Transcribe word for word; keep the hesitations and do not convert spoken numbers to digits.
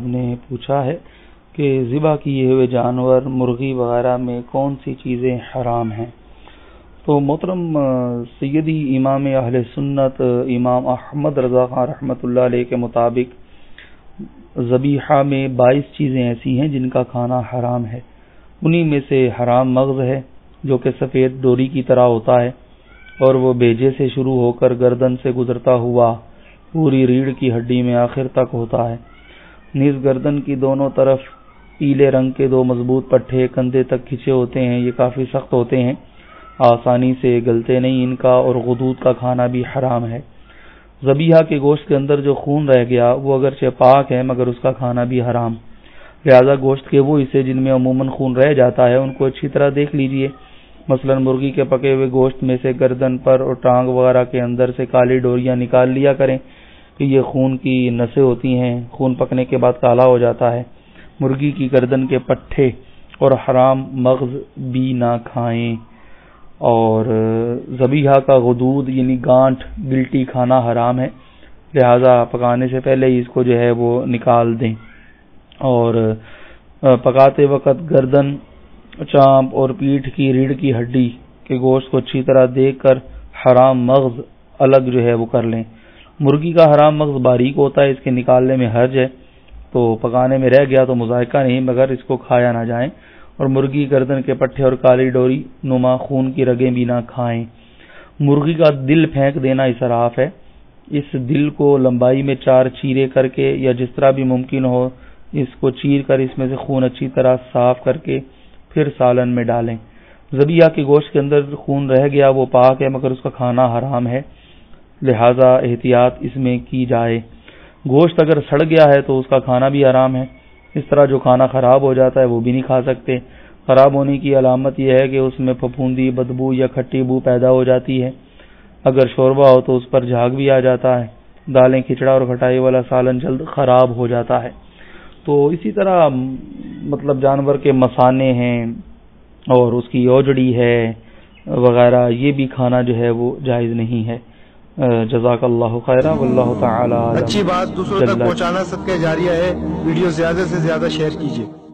صاحب نے پوچھا ہے کہ ذبح کیے ہوئے جانور مرغی وغیرہ میں کون سی چیزیں حرام ہیں؟ تو محترم سیدی امام اہل سنت امام احمد رضا خان رحمۃ اللہ علیہ کے مطابق ذبیحہ میں بائیس چیزیں ایسی ہیں جن کا کھانا حرام ہے. انہی میں سے حرام مغز ہے جو کہ سفید ڈوری کی طرح ہوتا ہے اور وہ بیجے سے شروع ہو کر گردن سے گزرتا ہوا پوری ریڑھ کی ہڈی میں آخر تک ہوتا ہے. نیز گردن کی دونوں طرف پیلے رنگ کے دو مضبوط پٹھے کندھے تک کھچے ہوتے ہیں. یہ کافی سخت ہوتے ہیں, آسانی سے گلتے نہیں ان کا, اور غدود کا کھانا بھی حرام ہے. ذبیحہ کے گوشت کے اندر جو خون رہ گیا وہ اگرچہ پاک ہے مگر اس کا کھانا بھی حرام. لہذا گوشت کے وہ حصے جن میں عموماً خون رہ جاتا ہے ان کو اچھی طرح دیکھ لیجئے. مثلا مرغی کے پکے ہوئے گوشت میں سے گردن پر اور ٹانگ وغیرہ کے اندر سے کالی ڈوریاں نکال لیا کریں کہ یہ خون کی نسیں ہوتی ہیں, خون پکنے کے بعد کالا ہو جاتا ہے. مرغی کی گردن کے پٹھے اور حرام مغز بھی نہ کھائیں. اور ذبیحہ کا غدود یعنی گانٹھ گلٹی کھانا حرام ہے, لہذا پکانے سے پہلے ہی اس کو جو ہے وہ نکال دیں. اور پکاتے وقت گردن, چانپ اور پیٹھ کی ریڑھ کی ہڈی کے گوشت کو اچھی طرح دیکھ کر حرام مغز الگ جو ہے وہ کر لیں. مرغی کا حرام مغز باریک ہوتا ہے, اس کے نکالنے میں حرج ہے, تو پکانے میں رہ گیا تو مذائقہ نہیں مگر اس کو کھایا نہ جائیں. اور مرغی گردن کے پٹھے اور کالی ڈوری نما خون کی رگیں بھی نہ کھائیں. مرغی کا دل پھینک دینا اسراف ہے. اس دل کو لمبائی میں چار چیرے کر کے یا جس طرح بھی ممکن ہو اس کو چیر کر اس میں سے خون اچھی طرح صاف کر کے پھر سالن میں ڈالیں. ذبیحہ کے گوشت کے اندر خون رہ گیا وہ پاک ہے مگر اس کا کھانا حرام ہے, لہذا احتیاط اس میں کی جائے. گوشت اگر سڑ گیا ہے تو اس کا کھانا بھی حرام ہے. اس طرح جو کھانا خراب ہو جاتا ہے وہ بھی نہیں کھا سکتے. خراب ہونے کی علامت یہ ہے کہ اس میں پھپھوندی بدبو یا کھٹی بو پیدا ہو جاتی ہے. اگر شوربہ ہو تو اس پر جھاگ بھی آ جاتا ہے. دالیں, کھچڑا اور کھٹائی والا سالن جلد خراب ہو جاتا ہے. تو اسی طرح مطلب جانور کے مسانے ہیں اور اس کی اوجڑی ہے وغیرہ, یہ بھی کھانا جو ہے وہ جائز نہیں ہے. جزاک اللہ خیرہ واللہ تعالی. اچھی بات دوسروں تک پہنچانا صدقہ جاریہ ہے. ویڈیو زیادہ سے زیادہ شیئر کیجیے.